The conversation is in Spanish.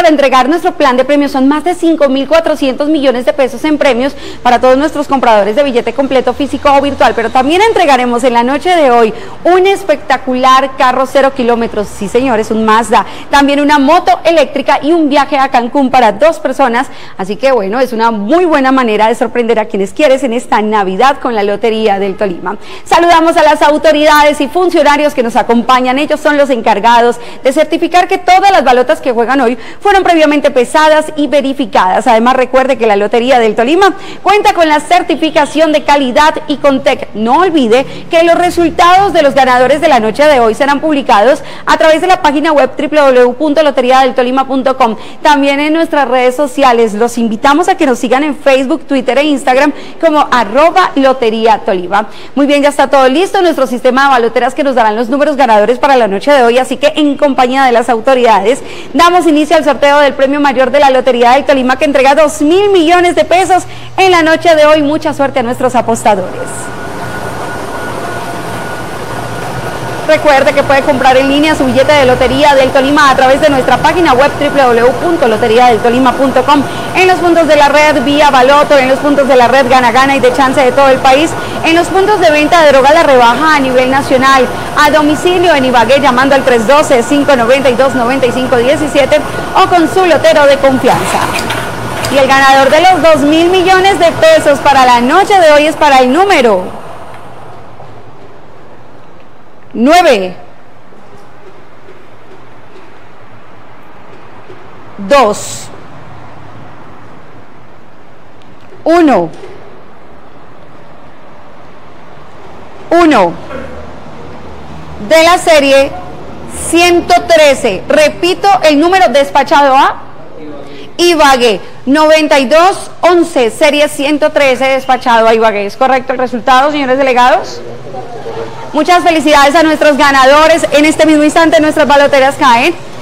para entregar nuestro plan de premios. Son más de 5.400 millones de pesos en premios para todos nuestros compradores de billete completo físico o virtual, pero también entregaremos en la noche de hoy un espectacular carro 0 kilómetros, sí señores, un Mazda, también una moto eléctrica y un viaje a Cancún para 2 personas, así que bueno, es una muy buena manera de sorprender a quienes quieres en esta Navidad con la Lotería del Tolima. Saludamos a las autoridades y funcionarios que nos acompañan. Ellos son los encargados de certificar que todas las balotas que juegan hoy fueron previamente pesadas y verificadas. Además, recuerde que la Lotería del Tolima cuenta con la certificación de calidad y Contec. No olvide que los resultados de los ganadores de la noche de hoy serán publicados a través de la página web www.loteriadeltolima.com. También en nuestras redes sociales. Los invitamos a que nos sigan en Facebook, Twitter e Instagram como @LoteriaTolima. Muy bien, ya está todo listo. Nuestro sistema de baloteras que nos darán los números ganadores para la noche de hoy. Así que en compañía de las autoridades damos inicio al sorteo del premio mayor de la Lotería del Tolima, que entrega 2.000 millones de pesos en la noche de hoy. Mucha suerte a nuestros apostadores. Recuerde que puede comprar en línea su billete de Lotería del Tolima a través de nuestra página web www.loteriadeltolima.com, en los puntos de la red Vía Baloto, en los puntos de la red Gana Gana y de Chance de todo el país, en los puntos de venta de droga La Rebaja a nivel nacional, a domicilio en Ibagué llamando al 312-592-9517 o con su lotero de confianza. Y el ganador de los 2.000 millones de pesos para la noche de hoy es para el número 9, 2, 1, 1 de la serie 113. Repito el número despachado a Ibagué, 9211, serie 113, despachado a Ibagué. ¿Es correcto el resultado, señores delegados? Muchas felicidades a nuestros ganadores. En este mismo instante nuestras baloteras caen.